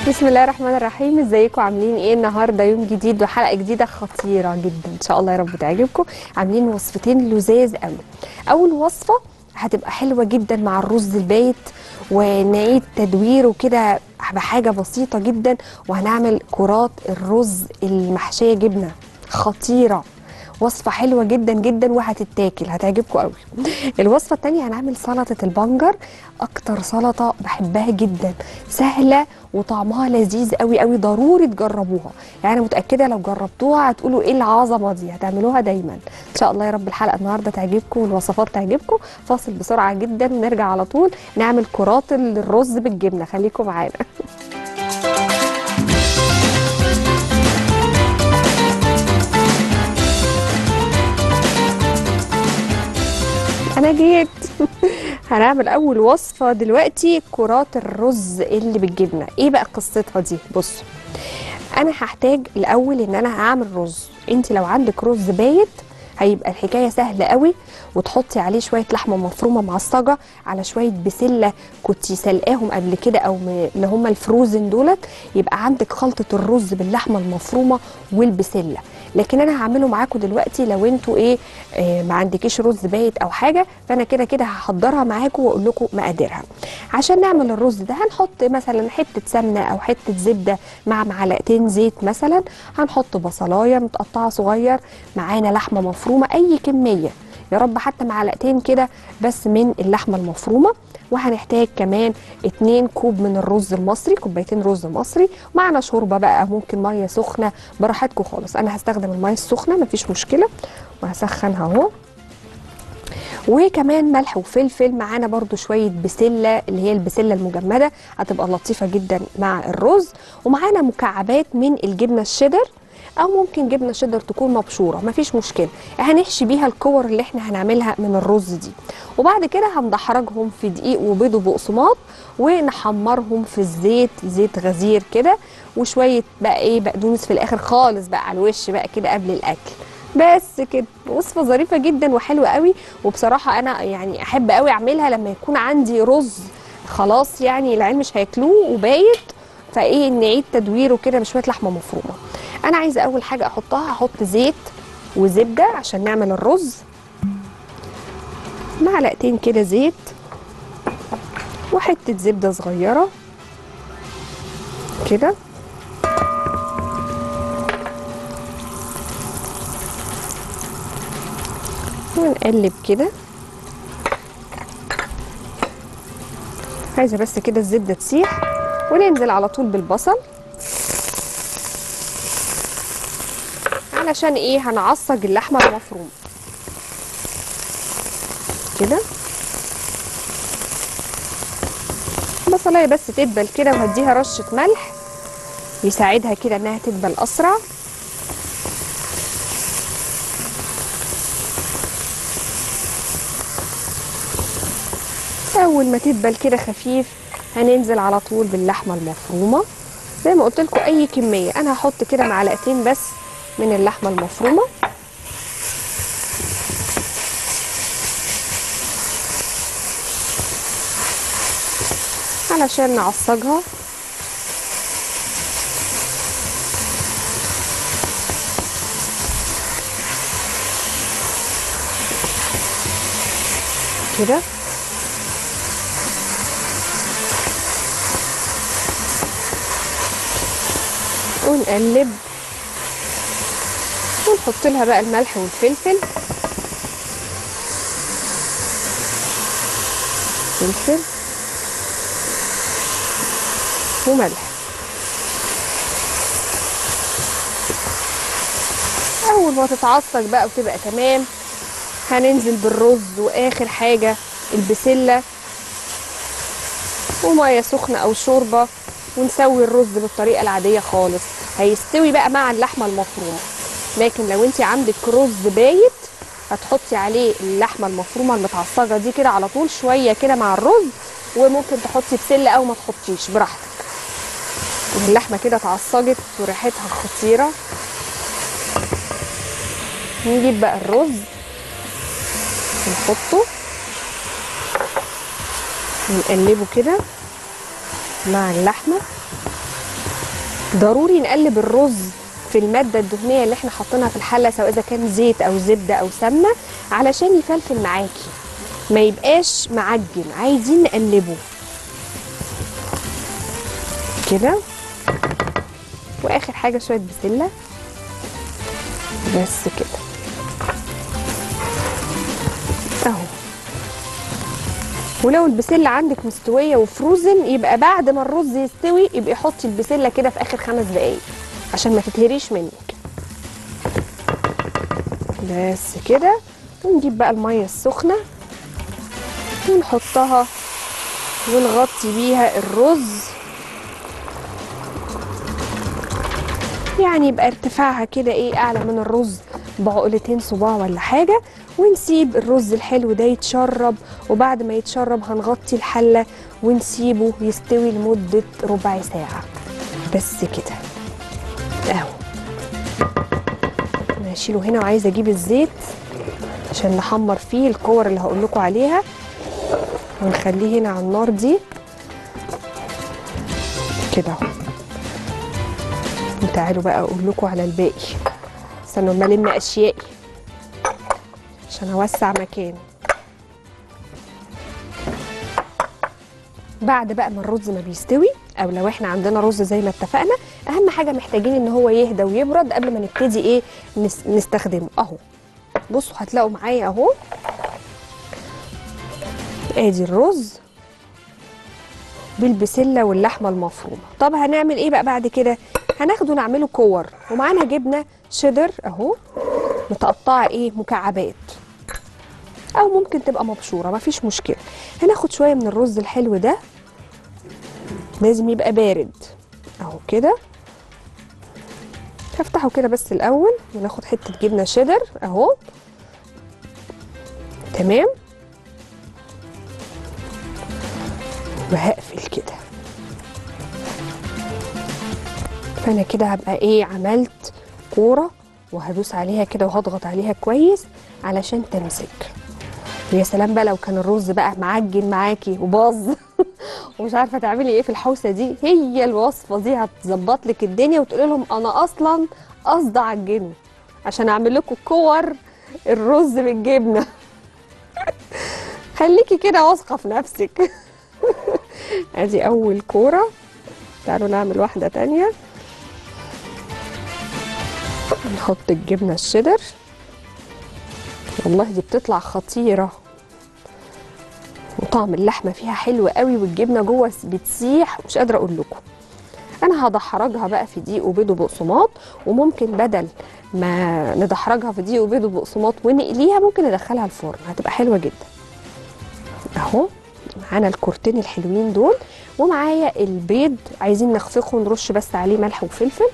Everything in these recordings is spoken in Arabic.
بسم الله الرحمن الرحيم. ازيكم عاملين ايه؟ النهارده يوم جديد وحلقه جديده خطيره جدا ان شاء الله يا رب تعجبكم. عاملين وصفتين لذاذ قوي. اول وصفه هتبقى حلوه جدا مع الرز البايت، ونعيد تدويره كده بحاجه بسيطه جدا، وهنعمل كرات الرز المحشيه جبنه خطيره. وصفه حلوه جدا جدا وهتتاكل، هتعجبكم قوي. الوصفه الثانيه هنعمل سلطه البنجر، اكتر سلطه بحبها جدا، سهله وطعمها لذيذ قوي قوي، ضروري تجربوها. يعني انا متاكده لو جربتوها هتقولوا ايه العظمه دي، هتعملوها دايما ان شاء الله يا رب. الحلقه النهارده تعجبكم والوصفات تعجبكم. فاصل بسرعه جدا ونرجع على طول نعمل كرات الرز بالجبنه، خليكم معانا. انا جيت. هنعمل اول وصفه دلوقتي كرات الرز اللي بالجبنه. ايه بقى قصتها دي؟ بصوا، انا هحتاج الاول ان انا هعمل رز. انت لو عندك رز بايت هيبقى الحكايه سهله قوي، وتحطي عليه شويه لحمه مفرومه معصجه على شويه بسله كنتي سلقاهم قبل كده، او اللي هم الفروزن دولت، يبقى عندك خلطه الرز باللحمه المفرومه والبسله. لكن انا هعمله معاكم دلوقتي لو انتوا ما عندكيش رز بايت او حاجه، فانا كده كده هحضرها معاكم واقول لكم مقاديرها. عشان نعمل الرز ده هنحط مثلا حته سمنه او حته زبده مع معلقتين زيت مثلا، هنحط بصلايه متقطعه صغير، معانا لحمه مفرومه اي كميه، يا رب حتى معلقتين كده بس من اللحمه المفرومه. وهنحتاج كمان 2 كوب من الرز المصري، كوبايتين رز مصري، معنا شوربه بقى، ممكن ميه سخنه براحتكم خالص. انا هستخدم الميه السخنه مفيش مشكله، وهسخنها اهو. وكمان ملح وفلفل، معانا برضو شويه بسله اللي هي البسله المجمده، هتبقى لطيفه جدا مع الرز. ومعانا مكعبات من الجبنه الشيدر، او ممكن جبنه شيدر تكون مبشوره مفيش مشكله، هنحشي بيها الكور اللي احنا هنعملها من الرز دي. وبعد كده هندحرجهم في دقيق وبيض وبقسماط، ونحمرهم في الزيت، زيت غزير كده، وشويه بقى بقدونس في الاخر خالص بقى على الوش بقى كده قبل الاكل. بس كده وصفه ظريفه جدا وحلوه قوي. وبصراحه انا يعني احب قوي اعملها لما يكون عندي رز خلاص يعني العيال مش هياكلوه وبايت، نعيد تدويره كده بشويه لحمه مفرومه. انا عايزه اول حاجه احطها، هحط زيت وزبده عشان نعمل الرز، معلقتين كده زيت وحته زبده صغيره كده، ونقلب كده. عايزه بس كده الزبده تسيح، وننزل على طول بالبصل علشان هنعصج اللحمه المفرومه كده. البصلايه بس تدبل كده، وهديها رشه ملح يساعدها كده انها تدبل اسرع. اول ما تدبل كده خفيف هننزل على طول باللحمه المفرومه زي ما قلت لكم اي كميه. انا هحط كده معلقتين بس من اللحمه المفرومه، علشان نعصجها كده. ونقلب ونحط لها بقى الملح والفلفل، فلفل وملح. اول ما تتعصج بقى وتبقى تمام هننزل بالرز، واخر حاجه البسله وميه سخنه او شوربه، ونسوي الرز بالطريقه العاديه خالص، هيستوي بقى مع اللحمه المفرومه. لكن لو انت عندك رز بايت هتحطي عليه اللحمه المفرومه المتعصجه دي كده على طول شويه كده مع الرز، وممكن تحطي بسله او ما تحطيش براحتك. اللحمه كده اتعصجت وريحتها خطيره. نجيب بقى الرز نحطه ونقلبه كده مع اللحمه ضروري نقلب الرز في الماده الدهنيه اللي احنا حاطينها في الحله، سواء اذا كان زيت او زبده او سمنه، علشان يفلفل معاكي ما يبقاش معجن. عايزين نقلبه كده. واخر حاجه شويه بسله بس كده اهو. ولو البسله عندك مستويه وفروزن، يبقى بعد ما الرز يستوي يبقى حطي البسله كده في اخر 5 دقايق عشان ما تتهريش منك. بس كده. ونجيب بقى الميه السخنه ونحطها ونغطي بيها الرز، يعني يبقى ارتفاعها كده ايه اعلى من الرز بعقلتين صباع ولا حاجه. ونسيب الرز الحلو ده يتشرب، وبعد ما يتشرب هنغطي الحله ونسيبه يستوي لمده ربع ساعه بس كده اهو. انا هشيله هنا وعايزه اجيب الزيت عشان نحمر فيه الكور اللي هقول لكم عليها، ونخليه هنا على النار دي كده اهو. وتعالوا بقى اقول لكم على الباقي، استنوا اما الم اشيائي عشان اوسع مكان. بعد بقى ما الرز ما بيستوي، او لو احنا عندنا رز زي ما اتفقنا، اهم حاجه محتاجين ان هو يهدى ويبرد قبل ما نبتدي ايه نستخدمه اهو. بصوا هتلاقوا معايا اهو ادي الرز بالبسله واللحمه المفرومه. طب هنعمل ايه بقى بعد كده؟ هناخده نعمله كور، ومعانا جبنه شيدر اهو متقطعه ايه مكعبات، او ممكن تبقى مبشوره مفيش مشكله. هناخد شويه من الرز الحلو ده، لازم يبقى بارد اهو كده. هفتحه كده بس الاول، وناخد حته جبنه شيدر اهو تمام، وهقفل كده. فانا كده هبقى ايه عملت كوره، وهدوس عليها كده وهضغط عليها كويس علشان تمسك. ويا سلام بقى لو كان الرز بقى معجن معاكي وباظ ومش عارفه تعملي ايه في الحوسه دي، هي الوصفه دي هتظبط لك الدنيا، وتقولي لهم انا اصلا قصدي اعجنه عشان اعمل لكم كور الرز بالجبنه. خليكي كده واثقه في نفسك. ادي اول كوره، تعالوا نعمل واحده تانية. نحط الجبنه الشيدر، والله دي بتطلع خطيره، وطعم اللحمه فيها حلو قوي، والجبنه جوه بتسيح مش قادره اقول لكم. انا هدحرجها بقى في دقيق وبيض وبقسماط، وممكن بدل ما ندحرجها في دقيق وبيض وبقسماط ونقليها ممكن ندخلها الفرن، هتبقى حلوه جدا اهو. معانا الكورتين الحلوين دول، ومعايا البيض عايزين نخفقه ونرش بس عليه ملح وفلفل،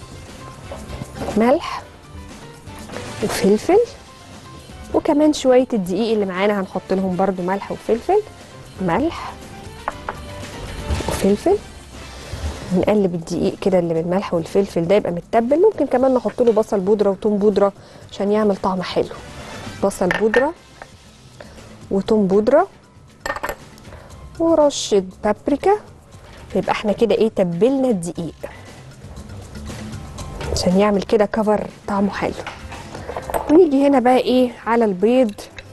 ملح وفلفل، وكمان شويه الدقيق اللي معانا هنحط لهم برده ملح وفلفل، ملح وفلفل. نقلب الدقيق كده اللي بالملح والفلفل ده يبقى متبل. ممكن كمان نحط له بصل بودره وتوم بودره عشان يعمل طعم حلو. بصل بودره وتوم بودره ورشه بابريكا، يبقى احنا كده ايه تبلنا الدقيق عشان يعمل كده كفر طعمه حلو. ونيجي هنا بقى ايه على البيض،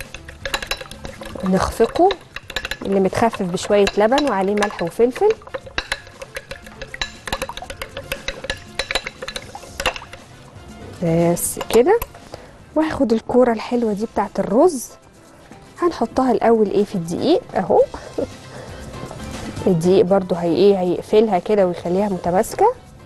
نخفقه اللي متخفف بشويه لبن وعليه ملح وفلفل، بس كده. وهاخد الكوره الحلوه دي بتاعت الرز، هنحطها الاول ايه في الدقيق اهو. الدقيق برضو هيقفلها كده ويخليها متماسكه،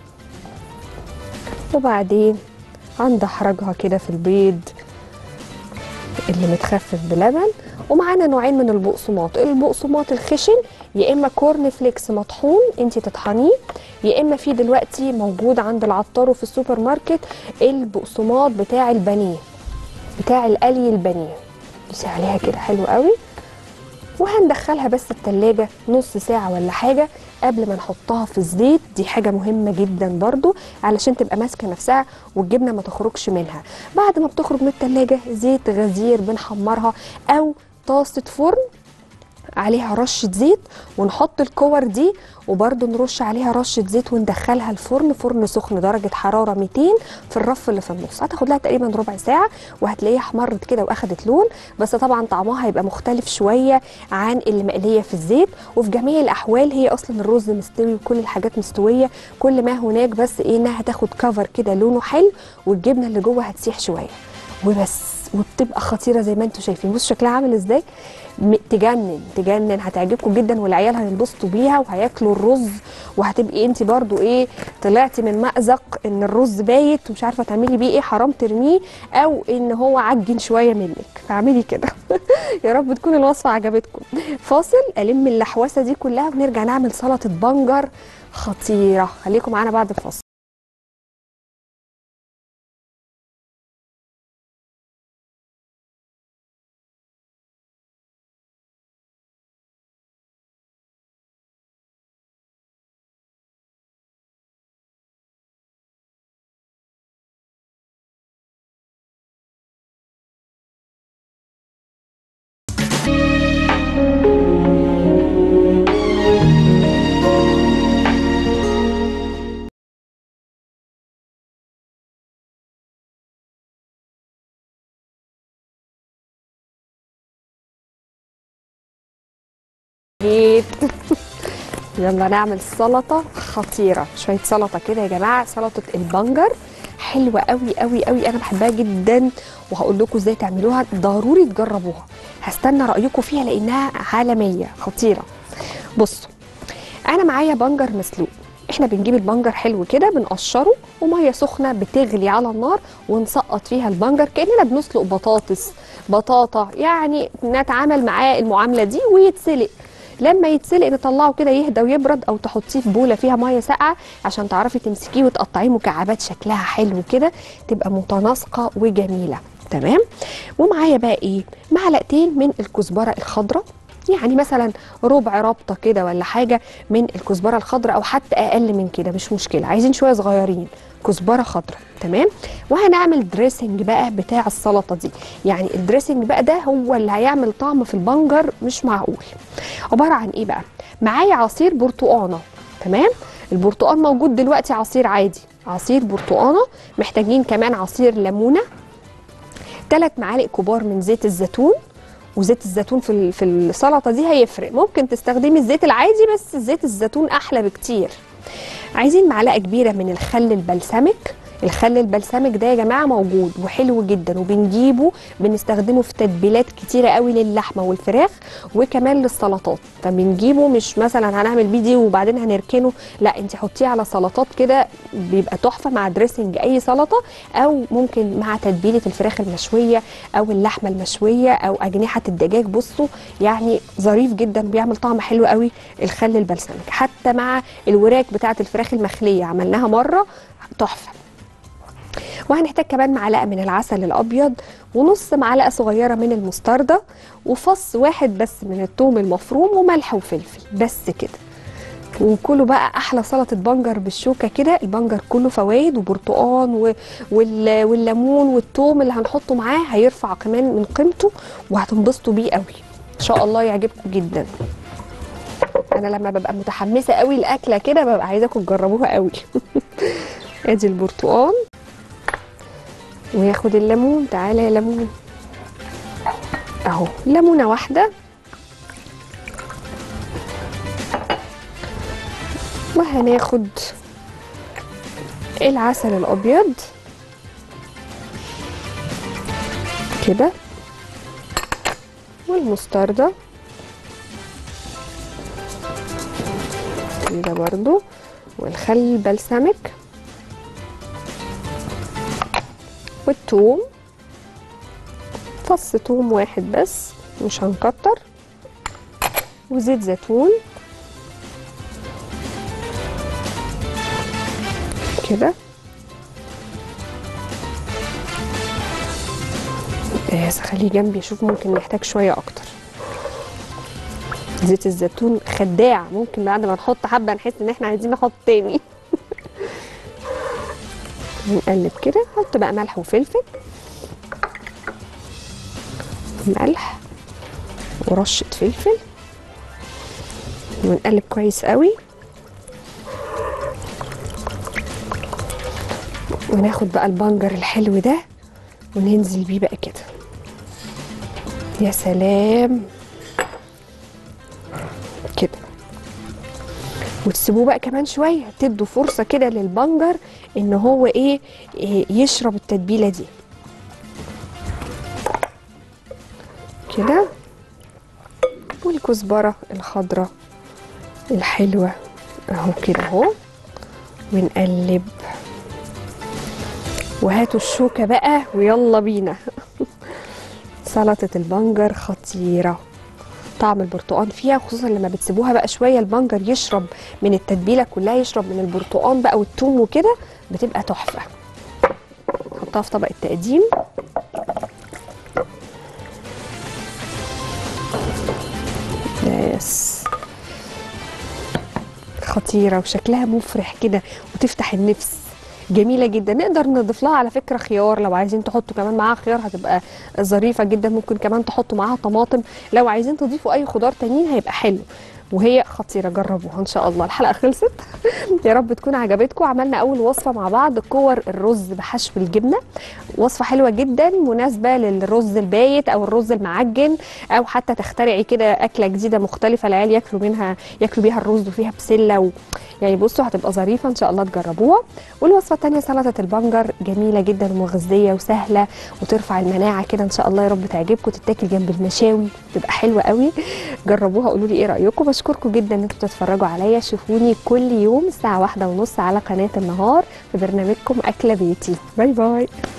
وبعدين هندحرجها كده في البيض اللي متخفف بلبن. ومعانا نوعين من البقسماط، البقسماط الخشن يا اما كورن فليكس مطحون انت تطحنيه، يا اما في دلوقتي موجود عند العطار وفي السوبر ماركت البقسماط بتاع البانيه، بتاع القلي البانيه. دوسي عليها كده حلو قوي، وهندخلها بس التلاجة نص ساعة ولا حاجة قبل ما نحطها في الزيت. دي حاجة مهمة جدا برضو علشان تبقى ماسكة نفسها والجبنة ما تخرجش منها. بعد ما بتخرج من التلاجة زيت غزير بنحمرها، او طاسة فرن عليها رشه زيت ونحط الكور دي، وبرده نرش عليها رشه زيت وندخلها الفرن، فرن سخن درجه حراره 200 في الرف اللي في النص. هتاخد لها تقريبا ربع ساعه وهتلاقيها احمرت كده واخدت لون، بس طبعا طعمها هيبقى مختلف شويه عن اللي مقليه في الزيت. وفي جميع الاحوال هي اصلا الرز مستوي وكل الحاجات مستويه، كل ما هناك بس ايه انها هتاخد كفر كده لونه حلو والجبنه اللي جوه هتسيح شويه وبس، وبتبقى خطيره زي ما انتم شايفين. بصوا شكلها عامل ازاي، تجنن تجنن، هتعجبكم جدا والعيال هينبسطوا بيها وهياكلوا الرز، وهتبقي انت برضو ايه طلعتي من مأزق ان الرز بايت ومش عارفه تعملي بيه ايه، حرام ترميه، او ان هو عجن شويه منك، فاعملي كده. يا رب تكون الوصفه عجبتكم. فاصل الم اللحوسه دي كلها ونرجع نعمل سلطه بنجر خطيره. خليكم معانا بعد الفاصل. جيت. يلا نعمل سلطه خطيره، شويه سلطه كده يا جماعه، سلطه البنجر حلوه قوي قوي قوي، انا بحبها جدا وهقول لكم ازاي تعملوها، ضروري تجربوها، هستنى رايكم فيها لانها عالميه خطيره. بصوا انا معايا بنجر مسلوق، احنا بنجيب البنجر حلو كده بنقشره وميه سخنه بتغلي على النار ونسقط فيها البنجر كاننا بنسلق بطاطا يعني، نتعامل معاه المعامله دي ويتسلق. لما يتسلق نطلعه كده يهدى ويبرد، او تحطيه في بوله فيها ميه ساقعه عشان تعرفي تمسكيه وتقطعيه مكعبات شكلها حلو كده، تبقى متناسقه وجميله. تمام. ومعايا بقى ايه، معلقتين من الكزبره الخضراء، يعني مثلا ربع ربطه كده ولا حاجه من الكزبره الخضراء، او حتى اقل من كده مش مشكله، عايزين شويه صغيرين كزبره خضراء. تمام. وهنعمل دريسنج بقى بتاع السلطه دي، يعني الدريسنج بقى ده هو اللي هيعمل طعم في البنجر مش معقول. عباره عن ايه بقى، معايا عصير برتقانه. تمام. البرتقال موجود دلوقتي عصير عادي، عصير برتقانه. محتاجين كمان عصير ليمونه، 3 معالق كبار من زيت الزيتون، وزيت الزيتون في السلطه دي هيفرق، ممكن تستخدمي الزيت العادي بس زيت الزيتون احلى بكتير. عايزين معلقه كبيره من الخل البلسمك. الخل البلسمك ده يا جماعه موجود وحلو جدا، وبنجيبه بنستخدمه في تتبيلات كتيره قوي للحمه والفراخ وكمان للسلطات، فبنجيبه مش مثلا هنعمل بيه دي وبعدين هنركنه، لا انت حطيه على سلطات كده بيبقى تحفه مع دريسنج اي سلطه، او ممكن مع تتبيله الفراخ المشويه او اللحمه المشويه او اجنحه الدجاج. بصوا يعني ظريف جدا، بيعمل طعم حلو قوي الخل البلسمك، حتى مع الوراك بتاعه الفراخ المخليه عملناها مره تحفه. وهنحتاج كمان معلقه من العسل الابيض، ونص معلقه صغيره من المستردة، وفص واحد بس من الثوم المفروم، وملح وفلفل، بس كده. وكله بقى احلى سلطه بنجر بالشوكه كده. البنجر كله فوائد وبرتقان والليمون والثوم اللي هنحطه معاه هيرفع كمان من قيمته، وهتنبسطوا بيه قوي ان شاء الله، يعجبكم جدا. انا لما ببقى متحمسه قوي الاكله كده ببقى عايزاكم تجربوها قوي. ادي البرتقان وياخد الليمون، تعالى يا ليمون اهو، ليمونه واحده، وهناخد العسل الابيض كده، والمستردة كده برضو، والخل البلسمك، والثوم، فص ثوم واحد بس مش هنكتر، وزيت زيتون كده. بس خليه جنبي اشوف ممكن نحتاج شويه اكتر. زيت الزيتون خداع، ممكن بعد ما نحط حبه نحس ان احنا عايزين نحط تاني. نقلب كده، نحط بقى ملح وفلفل، ملح ورشه فلفل ونقلب كويس قوي، وناخد بقى البنجر الحلو ده وننزل بيه بقى كده. يا سلام كده. وتسيبوه بقى كمان شويه، تدوا فرصه كده للبنجر ان هو ايه يشرب التتبيله دي كده. والكزبره الخضراء الحلوه اهو كده اهو، ونقلب. وهاتوا الشوكه بقى ويلا بينا. سلطه البنجر خطيره، طعم البرتقال فيها، خصوصا لما بتسيبوها بقى شويه البنجر يشرب من التتبيله كلها، يشرب من البرتقال بقى والثوم وكده، بتبقى تحفه. نحطها في طبق التقديم. بس خطيره وشكلها مفرح كده وتفتح النفس، جميله جدا. نقدر نضيف لها على فكره خيار، لو عايزين تحطوا كمان معاها خيار هتبقى ظريفه جدا. ممكن كمان تحطوا معاها طماطم، لو عايزين تضيفوا اي خضار تانيين هيبقى حلو. وهي خطيره، جربوها ان شاء الله. الحلقه خلصت. يا رب تكون عجبتكم. عملنا اول وصفه مع بعض، كور الرز بحشو الجبنه، وصفه حلوه جدا مناسبه للرز البايت او الرز المعجن، او حتى تخترعي كده اكله جديده مختلفه العيال ياكلوا بيها الرز وفيها بسله يعني بصوا هتبقى ظريفه ان شاء الله، تجربوها. والوصفه الثانيه سلطه البنجر، جميله جدا ومغذيه وسهله وترفع المناعه كده ان شاء الله. يا رب تعجبكم، تتاكل جنب المشاوي تبقى حلوه قوي. جربوها قولوا لي ايه رايكم. بشكركم جدا ان انتم بتتفرجوا عليا. شوفوني كل يوم الساعه 1:30 على قناه النهار في برنامجكم اكله بيتي. باي باي.